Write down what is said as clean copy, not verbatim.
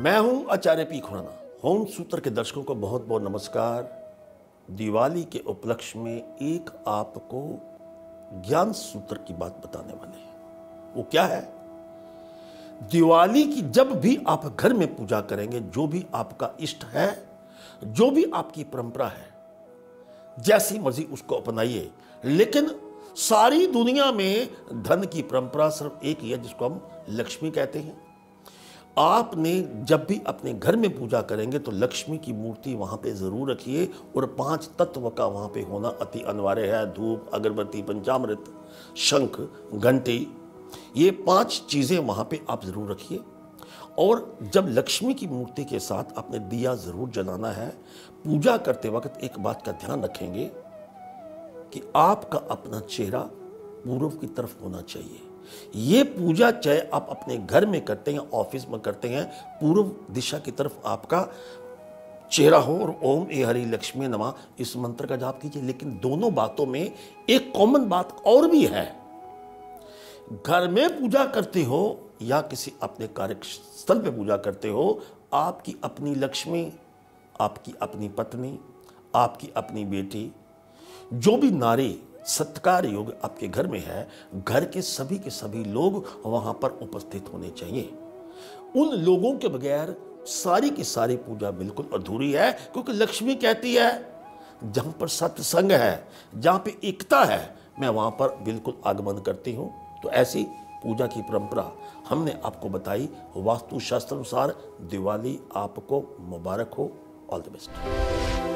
मैं हूं आचार्य P Khurana. Home सूत्र के दर्शकों को बहुत बहुत नमस्कार। दिवाली के उपलक्ष्य में एक आपको ज्ञान सूत्र की बात बताने वाले हैं। वो क्या है? दिवाली की जब भी आप घर में पूजा करेंगे, जो भी आपका इष्ट है, जो भी आपकी परंपरा है, जैसी मर्जी उसको अपनाइए, लेकिन सारी दुनिया में धन की परंपरा सिर्फ एक ही है, जिसको हम लक्ष्मी कहते हैं। आपने जब भी अपने घर में पूजा करेंगे तो लक्ष्मी की मूर्ति वहां पे जरूर रखिए और 5 तत्व का वहां पे होना अति अनिवार्य है। धूप, अगरबत्ती, पंचामृत, शंख, घंटी, ये 5 चीजें वहां पे आप जरूर रखिए। और जब लक्ष्मी की मूर्ति के साथ आपने दिया जरूर जलाना है। पूजा करते वक्त एक बात का ध्यान रखेंगे कि आपका अपना चेहरा पूर्व की तरफ होना चाहिए। ये पूजा चाहे आप अपने घर में करते हैं, ऑफिस में करते हैं, पूर्व दिशा की तरफ आपका चेहरा हो और ओम ए हरि लक्ष्मी नमः इस मंत्र का जाप कीजिए। लेकिन दोनों बातों में एक कॉमन बात और भी है। घर में पूजा करते हो या किसी अपने कार्यस्थल पे पूजा करते हो, आपकी अपनी लक्ष्मी, आपकी अपनी पत्नी, आपकी अपनी बेटी, जो भी नारी सत्कार योग आपके घर में है, घर के सभी लोग वहां पर उपस्थित होने चाहिए। उन लोगों के बगैर सारी की सारी पूजा बिल्कुल अधूरी है, क्योंकि लक्ष्मी कहती है जहां पर सत्संग है, जहां पे एकता है, मैं वहां पर बिल्कुल आगमन करती हूं। तो ऐसी पूजा की परंपरा हमने आपको बताई। वास्तु शास्त्र अनुसार दिवाली आपको मुबारक हो। All the best.